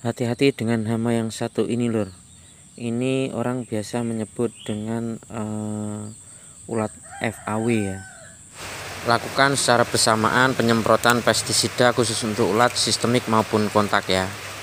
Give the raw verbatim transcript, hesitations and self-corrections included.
Hati-hati dengan hama yang satu ini lur. Ini orang biasa menyebut dengan uh, ulat F A W ya. Lakukan secara bersamaan penyemprotan pestisida khusus untuk ulat sistemik maupun kontak ya.